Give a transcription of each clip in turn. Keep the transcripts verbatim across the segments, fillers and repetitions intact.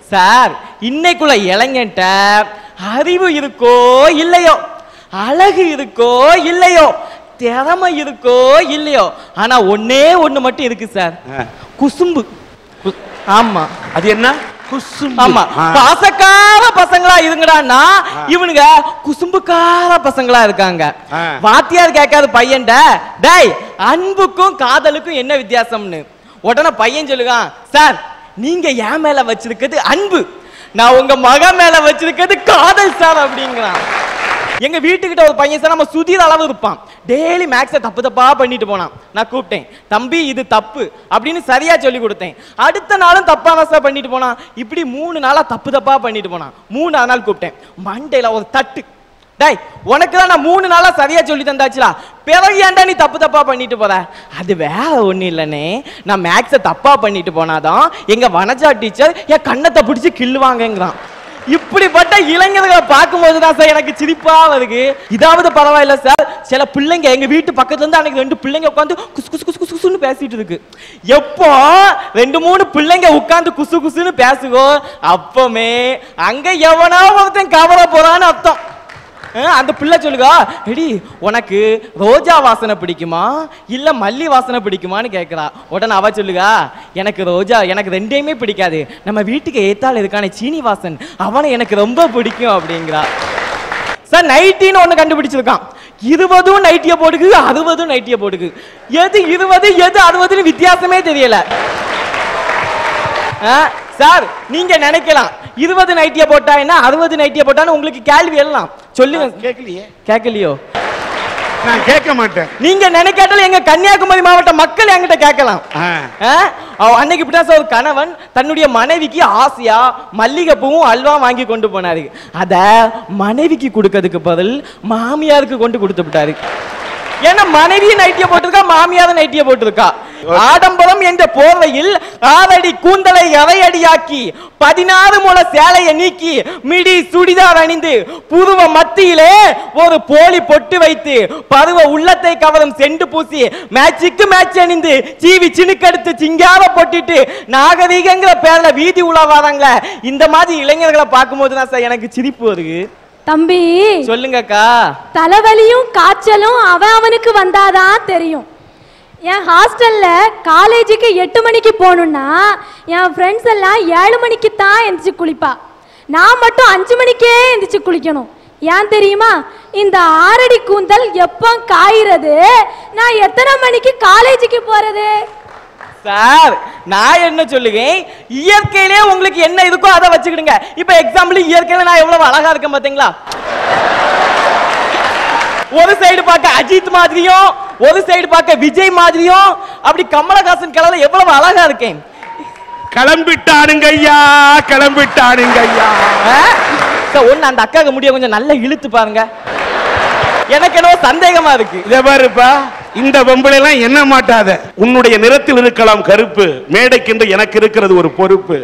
Sir இன்னைக்குள்ள இளைஞன்ட்ட அறிவு இருக்கோ இல்லையோ, அழகு இருக்கோ இல்லையோ, திறமை இருக்கோ இல்லையோ, ஆனா ஒன்னே ஒண்ணு மட்டும் இருக்கு சார், குசும்பு. ஆமா, அது என்ன? குசும்பு. ஆமா, பாசக்கார பசங்களா இருங்கடான்னா இவனுங்க குசும்புக்கார பசங்களா இருக்காங்க. வாத்தியார் கேட்காத பையன்ட, டேய் அன்புக்கும் காதலுக்கும் என்ன வித்தியாசம்னு உடனே பையன் சொல்லுவான், சார் நீங்க என் மேல வச்சிருக்கிறது அன்பு, நான் உங்க மக மேல வச்சிருக்கிறது காதல் சார் அப்படிங்கிறான். எங்க வீட்டுக்கிட்ட ஒரு பையன் சார், நம்ம சுதீர் அளவு இருப்பான், டெய்லி மேக்ஸை தப்பு தப்பா பண்ணிட்டு போனான். நான் கூப்பிட்டேன், தம்பி இது தப்பு அப்படின்னு சரியா சொல்லி கொடுத்தேன். அடுத்த நாளும் தப்பா வசா பண்ணிட்டு போனான். இப்படி மூணு நாளா தப்பு தப்பா பண்ணிட்டு போனான். மூணாவது நாள் கூப்பிட்டேன், மண்டையில ஒரு தட்டு, டேய் உனக்கு தான் நான் மூணு நாளா சரியா சொல்லி தந்தாச்சுலா, பிறகு ஏன்டா நீ தப்பு தப்பா பண்ணிட்டு போற? அது வேற ஒண்ணு இல்லனே, நான் மேக்ஸை தப்பா பண்ணிட்டு போனாதான் எங்க வனஜா டீச்சர் என் கண்ணத்தை பிடிச்சி கிள்ளுவாங்கிறான். இப்படிப்பட்ட இளைஞர்களை பார்க்கும்போது தான் சார் எனக்கு சிரிப்பா வருது. இதாவது பரவாயில்ல சார், சில பிள்ளைங்க எங்க வீட்டு பக்கத்துல இருந்து அன்னைக்கு ரெண்டு பிள்ளைங்க உட்காந்து குசு குசு குசு குசுன்னு பேசிட்டு இருக்கு. எப்போ ரெண்டு மூணு பிள்ளைங்க உட்காந்து குசு குசுன்னு பேசுகோ அப்பமே அங்க எவனா ஒருத்தன் கவர போறான்னு அர்த்தம். அந்த பிள்ளை சொல்லுகா, எடி உனக்கு ரோஜா வாசனை பிடிக்குமா இல்ல மல்லி வாசனை பிடிக்குமான்னு கேட்கிறா. உடனே அவ சொல்லுகா, எனக்கு ரோஜா எனக்கு ரெண்டையுமே பிடிக்காது, நம்ம வீட்டுக்கு ஏத்தாள் இருக்கானே சீனிவாசன் அவனை எனக்கு ரொம்ப பிடிக்கும் அப்படிங்கிறா. சார் நைட்டின்னு ஒண்ணு கண்டுபிடிச்சிருக்கான். இருபதும் நைட்டிய போடுக்கு, அறுபதும் நைட்டிய போடுக்கு. எது இருபது எது அறுபதுன்னு வித்தியாசமே தெரியல. சார் நீங்க நினைக்கலாம் இருபது நைட்டிய போட்டா என்ன அறுபது நைட்டிய போட்டான்னு உங்களுக்கு கேள்வி எல்லாம் சொல்லுங்க. கேட்கலையே? கேட்கலையோ? நான் கேட்க மாட்டேன். நீங்க நினைக்காட்டால எங்க கன்னியாகுமரி மாவட்ட மக்கள் என்கிட்ட கேட்கலாம். அன்னைக்கு இப்படிதான் சார் ஒரு கணவன் தன்னுடைய மனைவிக்கு ஆசையா மல்லிகை பூவும் அல்வா வாங்கி கொண்டு போனாரு. அத மனைவிக்கு கொடுக்கிறதுக்கு பதில் மாமியாருக்கு கொண்டு கொடுத்து விட்டாரு. ஏன்னா மனைவி நைட்டிய போட்டிருக்கா, மாமியார நைட்டிய போட்டிருக்கா. ஆடம்பரம் என்ற போர்வையில் ஆறடி கூந்தலை அரையடியாக்கி பதினாறு முள சேலையை நீக்கி மிடி சுடிதார் அணிந்து புருவ மத்தியிலே ஒரு போலி பொட்டு வைத்து பருவ உள்ளத்தை கவரும் செண்டு பூசி மேட்சுக்கு மேட்ச் அணிந்து சீவி சினுக்கெடுத்து சிங்கார போட்டுட்டு நாகரீகங்கிற பேர்ல வீதி உலா வராங்களே, இந்த மாதிரி இளைஞர்களை பார்க்கும்போது தான் சார் எனக்கு சிரிப்பு வருது. தம்பி சொல்லுங்கக்கா. தலைவலியும் காய்ச்சலும் அவன் அவனுக்கு வந்தாதான் தெரியும். என் ஹாஸ்டல்ல காலேஜுக்கு எட்டு மணிக்கு போகணும்னா என் ஃப்ரெண்ட்ஸ் எல்லாம் ஏழு மணிக்கு தான் எந்திரிச்சு குளிப்பா. நான் மட்டும் அஞ்சு மணிக்கே எந்திரிச்சு குளிக்கணும். ஏன் தெரியுமா? இந்த ஆறடி கூந்தல் எப்போ காயிறது, நான் எத்தனை மணிக்கு காலேஜுக்கு போறது? சார் நான் என்ன சொல்லுவேன், இயற்கையிலே உங்களுக்கு என்ன இருக்கோ அதை வச்சுக்கிடுங்க. இப்ப எக்ஸாம்பிள் இயற்கையில நான் எவ்வளவு அழகா இருக்கேன் பாத்தீங்களா? ஒரு சைடு பார்க்க அஜித் மாதிரியும் ஒரு சைடு பார்க்க விஜய் மாதிரியும் அப்படி கமலஹாசன் கலர்ல எவ்வளவு அழகா இருக்கேன். கிளம்பிட்டானுங்க ஐயா, கிளம்பிட்டானுங்க ஐயா. ஒன்னு அந்த அக்காக்கு முடிய கொஞ்சம் நல்லா இழுத்து பாருங்க, எனக்கு என்னவோ சந்தேகமா இருக்கு. இத பாருப்பா, இந்த பொம்பளை எல்லாம் என்ன மாட்டாத, உன்னுடைய நிறத்தில் இருக்கலாம் கருப்பு, மேடைக்கென்று எனக்கு இருக்கிறது ஒரு பொறுப்பு.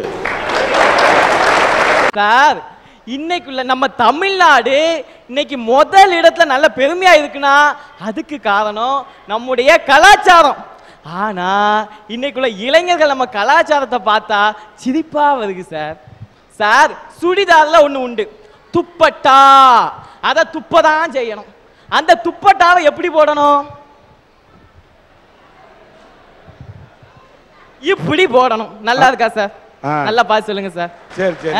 சார் இன்னைக்குள்ள நம்ம தமிழ்நாடு இன்னைக்கு முதல் இடத்துல நல்ல பெருமையா இருக்குன்னா அதுக்கு காரணம் நம்முடைய கலாச்சாரம். ஆனா இன்னைக்குள்ள இளைஞர்கள் நம்ம கலாச்சாரத்தை பார்த்தா சிரிப்பா வருது சார். சார் சுடிதார்ல ஒண்ணு உண்டு, துப்பட்டா. அத துப்பதான் செய்யணும். அந்த துப்பட்டாவை எப்படி போடணும்? இப்படி போடணும். நல்லா இருக்கா சார்? நல்லா பார்த்து சொல்லுங்க சார். சரி சரி.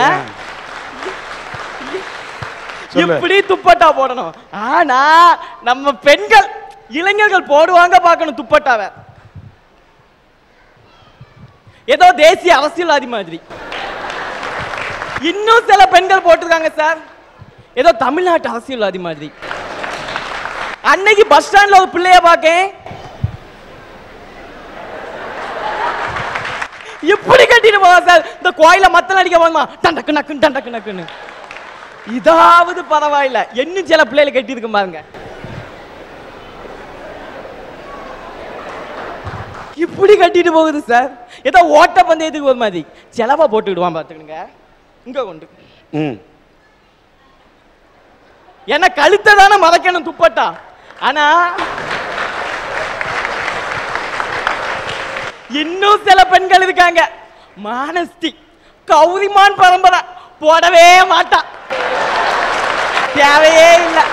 இப்படி துப்பட்டா போடணும். ஆனா நம்ம பெண்கள் இளைஞர்கள் போடுவாங்க பார்க்கணும் துப்பட்டாவை. ஏதோ தேசிய அரசியல்வாதி மாதிரி. இன்னும் சில பெண்கள் போட்டிருக்காங்க சார் ஏதோ தமிழ்நாட்டு அரசியல்வாதி மாதிரி. அன்னைக்கு பஸ் ஸ்டாண்ட்ல ஒரு பிள்ளைய பார்க்கேன், இப்படி கட்டிட்டு போவா சார். இந்த கோயில மத்தல அடிக்க போமா டண்டக்கு நக்கு டண்டக்கு நக்குன்னு. இதாவது பரவாயில்ல, இன்னும் சில பிள்ளைகளை கட்டி இருக்கு பாருங்க, இப்படி கட்டிட்டு போகுது சார். ஏதோ ஓட்ட பந்தயத்துக்கு ஒரு மாதிரி செலவா போட்டுக்கிடுவான் பாத்துக்கிடுங்க. இங்க கொண்டு என்ன கழுத்தை தானே மறைக்கணும் துப்பட்டா. ஆனா இன்னும் சில பெண்கள் இருக்காங்க, மானஸ்தி கௌரிமான் பரம்பரை போடவே மாட்டான், தேவையே இல்லை.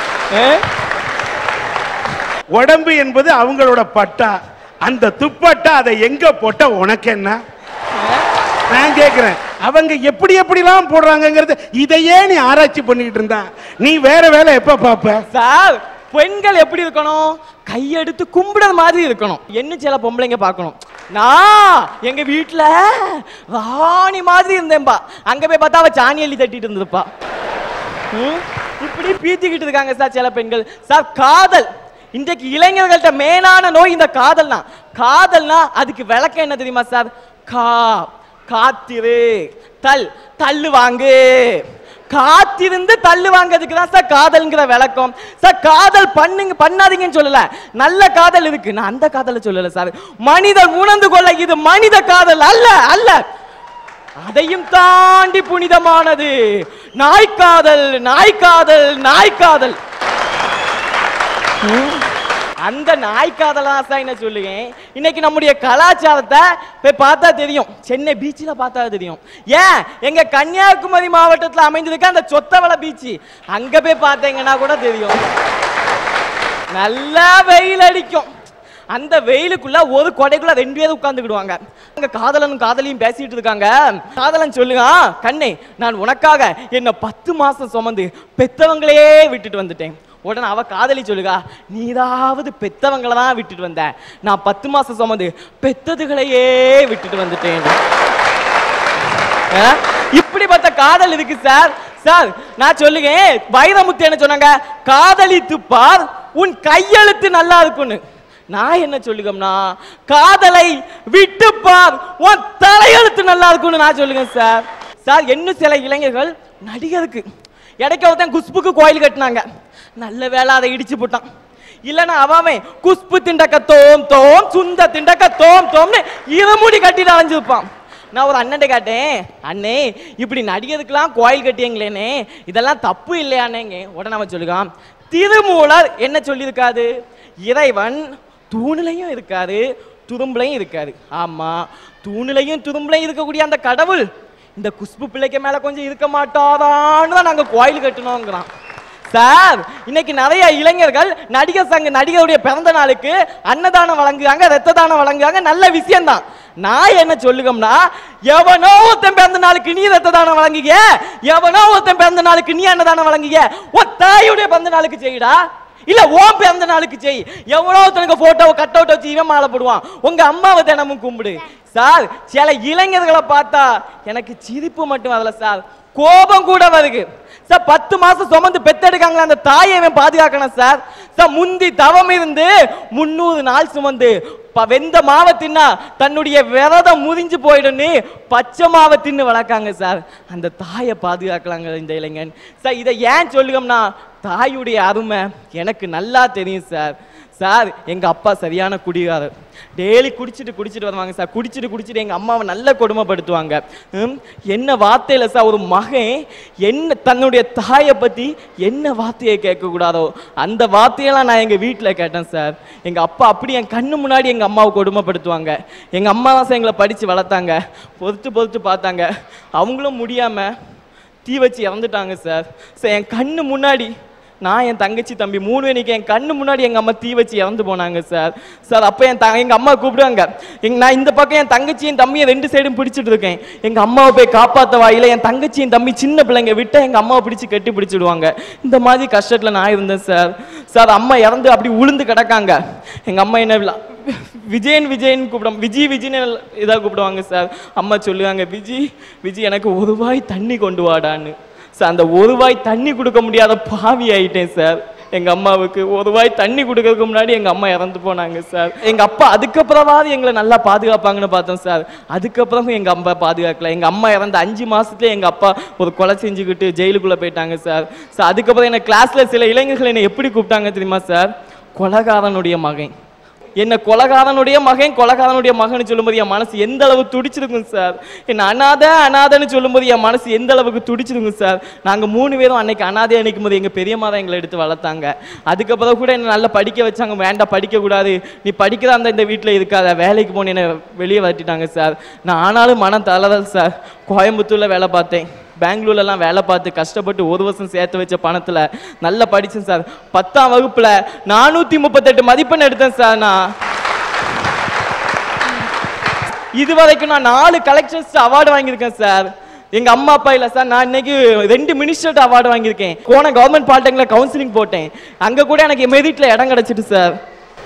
உடம்பு என்பது அவங்களோட பட்டா, அந்த துப்பட்டா அதை எங்க போட்ட உனக்கு என்ன? நான் கேட்கிறேன், அவங்க எப்படி எப்படிலாம் போடுறாங்கிறது இதையே நீ ஆராய்ச்சி பண்ணிட்டு இருந்தா நீ வேற வேலை எப்ப பாப்ப? சார், பெண்கள் எப்படி இருக்கணும்? கையெடுத்து கும்பிடுற மாதிரி இருக்கணும். என்ன சில பொம்பளைங்க பார்க்கணும், நான் எங்க வீட்டுல ராணி மாதிரி இருந்தேன்பா, அங்க போய் பார்த்தா அவ சாணி அள்ளி தட்டிட்டு இருந்திருப்பா. இப்படி பீத்திக்கிட்டு இருக்காங்க சார் சில பெண்கள். சார், காதல் இன்றைக்கு இளைஞர்கள்ட்ட மேலான நோய் இந்த காதல்னா. காதல்னா அதுக்கு விளக்கம் என்ன தெரியுமா சார்? கா காத்திரு, தல் தள்ளு வாங்கு. காத்திருந்து தள்ளு வாங்கிறதுக்கு தான் சார் காதல்ங்கிற விளக்கம். சார், காதல் பண்ணுங்க பண்ணாதீங்கன்னு சொல்லல, நல்ல காதல் இருக்கு, நான் அந்த காதலை சொல்லல சார். மனிதன் உணர்ந்து கொள்ள இது மனித காதல் அல்ல அல்ல, அதையும் தாண்டி புனிதமானது நாய்க்காதல். நாய்க்காதல் நாய்க்காதல் அந்த நாய்க்காதலா சார் என்ன சொல்லுங்க. இன்னைக்கு நம்முடைய கலாச்சாரத்தை போய் பார்த்தா தெரியும், சென்னை பீச்சில் பார்த்தா தெரியும். ஏன், எங்க கன்னியாகுமரி மாவட்டத்தில் அமைந்திருக்க அந்த சொத்தவளை பீச், அங்க போய் பார்த்தீங்கன்னா கூட தெரியும். நல்லா வெயில் அடிக்கும், அந்த வெயிலுக்குள்ள ஒரு கொடைக்குள்ள ரெண்டு பேரும் உட்கார்ந்துக்கிடுவாங்க. அங்க காதலனும் காதலியும் பேசிட்டு இருக்காங்க. காதலன் சொல்லுங்க, கண்ணே நான் உனக்காக என்ன பத்து மாசம் சுமந்து பெத்தவங்களே விட்டுட்டு வந்துட்டேன். உடனே அவ காதலி சொல்லுகா, நீதாவது பெத்தவங்களை தான் விட்டுட்டு வந்த, நான் பத்து மாசம் சுமந்து பெத்ததுகளையே விட்டுட்டு வந்துட்டேன். இப்படிப்பட்ட காதல் இருக்கு சார். சார், நான் சொல்லுங்க, வைரமுத்து என்ன சொன்னாங்க, காதலித்து பார் உன் கையெழுத்து நல்லா இருக்குன்னு. நான் என்ன சொல்லுகம்னா, காதலை விட்டு பார் உன் தலையெழுத்து நல்லா இருக்குன்னு நான் சொல்லுங்க சார். சார், இன்னும் சில இளைஞர்கள் நடிகருக்கு இடைக்க ஒருத்தன் குஷ்புக்கு கோயில் கட்டினாங்க, நல்ல வேலை அதை இடிச்சு போட்டான். இல்லைன்னா அவன் குஷ்பு திண்டக்க தோம் தோம் சுந்த திண்டக்க தோம் தோம்னு இருமுடி கட்டிட்டு அலைஞ்சிருப்பான். நான் ஒரு அண்ணன் கேட்டேன், அண்ணே இப்படி நடிகருக்கெல்லாம் கோயில் கட்டியங்களேனே, இதெல்லாம் தப்பு இல்லையானேங்க. உடனே அவன் சொல்லுகான், திருமூலர் என்ன சொல்லியிருக்காது, இறைவன் தூணிலையும் இருக்காரு துரும்புலையும் இருக்காரு. ஆமா, தூணிலையும் துரும்புலையும் இருக்கக்கூடிய அந்த கடவுள் இந்த குஷ்பு பிள்ளைக்கு மேல கொஞ்சம் இருக்க மாட்டாதான்னு தான் நாங்க கோயில் கட்டணுங்கிறான். சார், இன்னைக்கு நிறைய இளைஞர்கள் நடிகர் சங்க நடிகருடைய பிறந்த நாளுக்கு அன்னதானம் வழங்குறாங்க, ரத்த தானம் வழங்குறாங்க, நல்ல விஷயம் தான். நான் என்ன சொல்லுகம்னா, எவனோ ஒருத்தன் பிறந்த நாளுக்கு நீ ரத்த தானம் வழங்குக, எவனோ ஒருத்தன் பிறந்த நாளுக்கு நீ அன்னதானம் வழங்குக, உன் தாயுடைய பிறந்த நாளுக்கு செய்யடா, இல்ல ஓம் பிறந்த நாளுக்கு செய். எவ்வளோ ஒருத்தனுக்கு போட்டோவை கட் அவுட் வச்சு இவன் மாலை போடுவான், உங்க அம்மாவை தினமும் கும்பிடு. சார், சில இளைஞர்களை பார்த்தா எனக்கு சிரிப்பு மட்டும் வரல சார், கோபம் கூட வருது சார். பத்து மாசம் சுமந்து பெத்தெடுக்காங்களா அந்த தாயை பாதுகாக்கணும் சார். சார், முந்தி தவம் இருந்து முன்னூறு நாள் சுமந்து வெந்த மாவை தின்னா தன்னுடைய விரதம் முறிஞ்சு போயிடுன்னு பச்சை மாவை தின்னு வளர்க்காங்க சார். அந்த தாயை பாதுகாக்கலாங்க இந்த இளைஞன் சார். இதை ஏன் சொல்லுகம்னா, தாயுடைய அருமை எனக்கு நல்லா தெரியும் சார். சார், எங்க அப்பா சரியான குடிகாரர், டெய்லி குடிச்சிட்டு குடிச்சிட்டு வருவாங்க சார். குடிச்சிட்டு குடிச்சிட்டு எங்க அம்மாவை நல்ல கொடுமைப்படுத்துவாங்க. என்ன வார்த்தையில சார் ஒரு மகன் என்ன தன்னுடைய தாயை பத்தி என்ன வார்த்தையை கேட்கக்கூடாதோ அந்த வார்த்தையெல்லாம் நான் எங்க வீட்டில் கேட்டேன் சார். எங்க அப்பா அப்படி என் கண்ணு முன்னாடி எங்க அம்மாவை கொடுமைப்படுத்துவாங்க. எங்க அம்மா தான் சார் எங்களை படிச்சு வளர்த்தாங்க, பொறுத்து பொறுத்து பார்த்தாங்க. அவங்களும் முடியாம தீ வச்சு இறந்துட்டாங்க சார். சார், என் கண்ணு முன்னாடி நான் என் தங்கச்சி தம்பி மூணு மணிக்கு என் கண்ணு முன்னாடி எங்க அம்மா தீ வச்சு இறந்து போனாங்க சார். சார், அப்ப என் எங்க அம்மா கூப்பிடுவாங்க, எங்க நான் இந்த பக்கம் என் தங்கச்சியும் தம்பியை ரெண்டு சைடும் பிடிச்சிட்டு இருக்கேன். எங்க அம்மாவை போய் காப்பாத்த வாயில என் தங்கச்சியும் தம்பி சின்ன பிள்ளைங்க விட்ட எங்க அம்மாவை பிடிச்சி கட்டி பிடிச்சிடுவாங்க. இந்த மாதிரி கஷ்டத்துல நான் இருந்தேன் சார். சார், அம்மா இறந்து அப்படி உளுந்து கிடக்காங்க. எங்க அம்மா என்ன விஜயன் விஜயன் கூப்பிடுவாங்க, விஜய் விஜய்னு இதாக கூப்பிடுவாங்க சார். அம்மா சொல்லுவாங்க, விஜய் விஜய் எனக்கு ஒரு வாய் தண்ணி கொண்டு வாடான்னு. சார், அந்த ஒரு வாய் தண்ணி கொடுக்க முடியாத பாவி ஆயிட்டேன் சார். எங்க அம்மாவுக்கு ஒரு வாய் தண்ணி கொடுக்கறதுக்கு முன்னாடி எங்க அம்மா இறந்து போனாங்க சார். எங்க அப்பா அதுக்கப்புறமாவது எங்களை நல்லா பாதுகாப்பாங்கன்னு பார்த்தோம் சார். அதுக்கப்புறமும் எங்க அம்மா பாதுகாக்கல. எங்க அம்மா இறந்த அஞ்சு மாசத்துல எங்க அப்பா ஒரு கொலை செஞ்சுக்கிட்டு ஜெயிலுக்குள்ள போயிட்டாங்க சார். சார், அதுக்கப்புறம் என்ன கிளாஸ்ல சில இளைஞர்கள் என்னை எப்படி கூப்பிட்டாங்க தெரியுமா சார்? கொலைகாரனுடைய மகன். என்ன கொலகாரனுடைய மகன் கொலகாரனுடைய மகன் சொல்லும்போது என் மனசு எந்த அளவு துடிச்சிருக்கும் சார். என்ன அனாதை அனாதைன்னு சொல்லும்போது என் மனசு எந்த அளவுக்கு துடிச்சிருக்கும் சார். நாங்கள் மூணு பேரும் அன்னைக்கு அனாதை அன்னைக்கும் போது எங்கள் பெரியம்மா தான் எங்களை எடுத்து வளர்த்தாங்க. அதுக்கப்புறம் கூட என்ன நல்லா படிக்க வச்சாங்க. வேண்டாம் படிக்கக்கூடாது, நீ படிக்கிறா அந்த இந்த வீட்டில் இருக்காத, வேலைக்கு போன என்னை வெளியே வரட்டிட்டாங்க சார். நான் ஆனாலும் மனம் தளரல் சார். கோயம்புத்தூரில் வேலை பார்த்தேன், பெங்களூர்லாம் வேலை பார்த்து கஷ்டப்பட்டு ஒரு வருஷம் சேர்த்து வச்ச பணத்தில் நல்லா படித்தேன் சார். பத்தாம் வகுப்பில் நானூற்றி முப்பத்தெட்டு மதிப்பெண் எடுத்தேன் சார். நான் இது வரைக்கும் நான் நாலு கலெக்ஷன்ஸ் அவார்டு வாங்கியிருக்கேன் சார். எங்க அம்மா அப்பா இல்ல சார், நான் இன்னைக்கு ரெண்டு மினிஸ்டர் அவார்டு வாங்கியிருக்கேன். கோன கவர்மெண்ட் பாலிடெக்னிக்ல கவுன்சிலிங் போட்டேன், அங்க கூட எனக்கு மெரிட்ல இடம் கிடைச்சிட்டு சார்.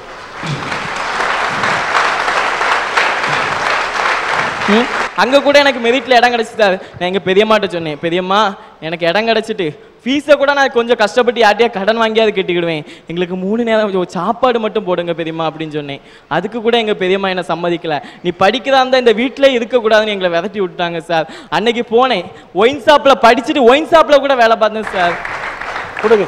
அங்க கூட எனக்கு மெரிட்ல இடம் கிடைச்சிட்டு சார். நான் எங்க பெரியம்மாட்ட சொன்னேன், பெரியம்மா எனக்கு இடம் கிடைச்சிட்டு ஃபீஸை கூட நான் கொஞ்சம் கஷ்டப்பட்டு யார்ட்டையா கடன் வாங்கியாவது கட்டிக்கிடுவேன், எங்களுக்கு மூணு நேரம் சாப்பாடு மட்டும் போடுங்க பெரியம்மா அப்படின்னு சொன்னேன். அதுக்கு கூட எங்கள் பெரியம்மா என்னை சம்மதிக்கல. நீ படிக்கிறதா இருந்தால் இந்த வீட்டிலே இருக்கக்கூடாதுன்னு எங்களை விரட்டி விட்டுட்டாங்க சார். அன்னைக்கு போனேன், ஒயின் ஷாப்பில் படிச்சுட்டு ஒயின் ஷாப்பில் கூட வேலை பார்த்தேன் சார். கொடுங்க.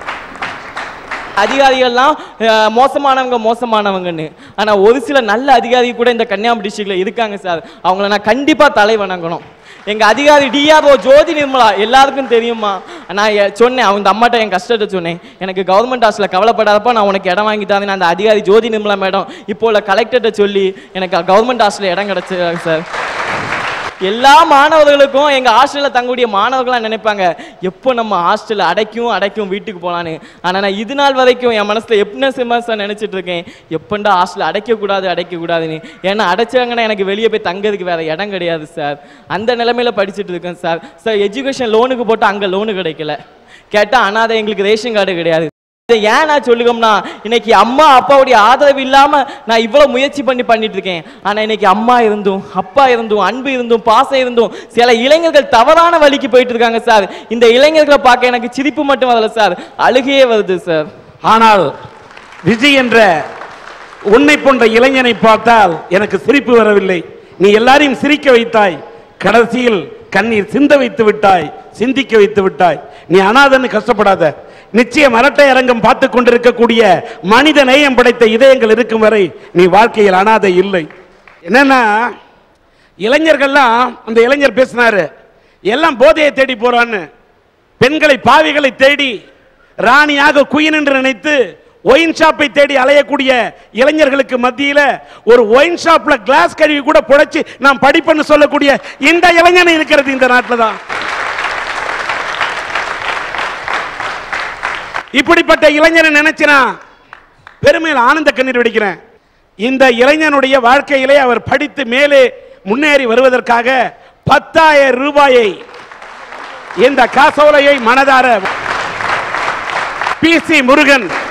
அதிகாரிகள்லாம் மோசமானவங்க மோசமானவங்கன்னு, ஆனால் ஒரு சில நல்ல அதிகாரி கூட இந்த கன்னியாகுமரி டிஸ்ட்ரிக்ட்ல இருக்காங்க சார். அவங்கள நான் கண்டிப்பாக தலை வணங்கணும். எங்க அதிகாரி டிஆர்ஓ ஜோதி நிர்மலா எல்லாருக்கும் தெரியுமா. நான் சொன்னேன், அவங்க அம்மாட்ட என் கஷ்டத்தை சொன்னேன், எனக்கு கவர்மெண்ட் ஹாஸ்டல்ல கவலைப்படாதப்ப நான் உனக்கு இடம் வாங்கி தரேன். அந்த அதிகாரி ஜோதி நிர்மலா மேடம் இப்போ உள்ள கலெக்டர்கிட்ட சொல்லி எனக்கு கவர்மெண்ட் ஹாஸ்டல்ல இடம் கிடைச்சிருக்காங்க சார். எல்லா மாணவர்களுக்கும் எங்க ஹாஸ்டல்ல தங்கக்கூடிய மாணவர்களாம் நினைப்பாங்க எப்போ நம்ம ஹாஸ்டல் அடைக்கும் அடைக்கும் வீட்டுக்கு போலான்னு. ஆனா நான் இது நாள் வரைக்கும் என் மனசுல எப்படின்னா சிம்மாசா நினைச்சிட்டு இருக்கேன், எப்பண்டா ஹாஸ்டல் அடைக்க கூடாது அடைக்க கூடாதுன்னு. ஏன்னா அடைச்சாங்கன்னா எனக்கு வெளியே போய் தங்கிறதுக்கு வேற இடம் கிடையாது சார். அந்த நிலைமையில படிச்சுட்டு இருக்கேன் சார். சார் எஜுகேஷன் லோனுக்கு போட்டு அங்க லோனு கிடைக்கல, கேட்டா அனாதை எங்களுக்கு ரேஷன் கார்டு கிடையாது. ஏன் நான் சொல்லுவோம்னா, இன்னைக்கு அம்மா அப்பாவுடைய ஆதரவு இல்லாம நான் இவ்வளவு முயற்சி பண்ணி பண்ணிட்டு இருக்கேன். ஆனா இன்னைக்கு அம்மா இருந்தும் அப்பா இருந்தும் அன்பு இருந்தும் பாசம் இருந்தும் சில இளைஞர்கள் தவறான வழிக்கு போயிட்டு இருக்காங்க சார். இந்த இளைஞர்களை பார்க்க எனக்கு சிரிப்பு மட்டும் வரல சார், அழுகையே வருது சார். ஆனால் விஜய் என்ற உன்னை போன்ற இளைஞனை பார்த்தால் எனக்கு சிரிப்பு வரவில்லை. நீ எல்லாரையும் சிரிக்க வைத்தாய், கடைசியில் கண்ணீர் சிந்த வைத்து விட்டாய், சிந்திக்க வைத்து விட்டாய். நீ அனாதன்னு கஷ்டப்படாத. நிச்சயம் அரட்டை அரங்கம் பார்த்து கொண்டிருக்கக்கூடிய மனித நேயம் படைத்த இதயங்கள் இருக்கும் வரை நீ வாழ்க்கையில் அனாதை இல்லை. என்னன்னா இளைஞர்கள்லாம், அந்த இளைஞர் பேசினாரு, எல்லாம் போதையை தேடி போறான்னு, பெண்களை பாவிகளை தேடி ராணியாக குயின் என்று நினைத்து ஒயின் ஷாப்பை தேடி அலையக்கூடிய இளைஞர்களுக்கு மத்தியில ஒரு ஒயின் ஷாப்ல கிளாஸ் கழுவி கூட புடைச்சு நான் படிப்பேன்னு சொல்லக்கூடிய இந்த இளைஞனை இருக்கிறது இந்த நாட்டில் தான். இப்படிப்பட்ட இளைஞனை நினைச்சினா பெருமையில் ஆனந்த கண்ணீர் வெடிக்கிறேன். இந்த இளைஞனுடைய வாழ்க்கையிலே அவர் படித்து மேலே முன்னேறி வருவதற்காக பத்தாயிரம் ரூபாயை இந்த காசோலையை மனதார பி சி முருகன்